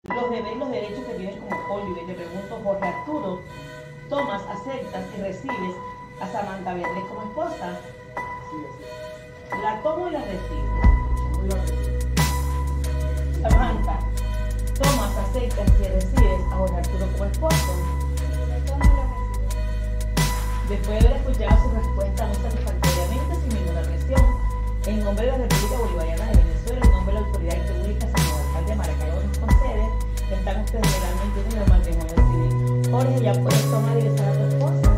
Los deberes y los derechos que tienes como cónyuge. Te pregunto, Jorge Arturo, ¿tomas, aceptas y recibes a Samantha Beatriz como esposa? Sí, así. ¿La tomo y la recibo? Muy bien. Samantha, ¿tomas, aceptas y recibes a Jorge Arturo como esposo? Después de haber escuchado su respuesta muy satisfactoriamente, sin ninguna presión, en nombre de la República Bolivariana de Venezuela, en nombre de la autoridad pública, señor alcalde de Maracaibo nos concede, están ustedes legalmente unidos al matrimonio civil. Jorge, ya puedes tomar y besar a tu esposa.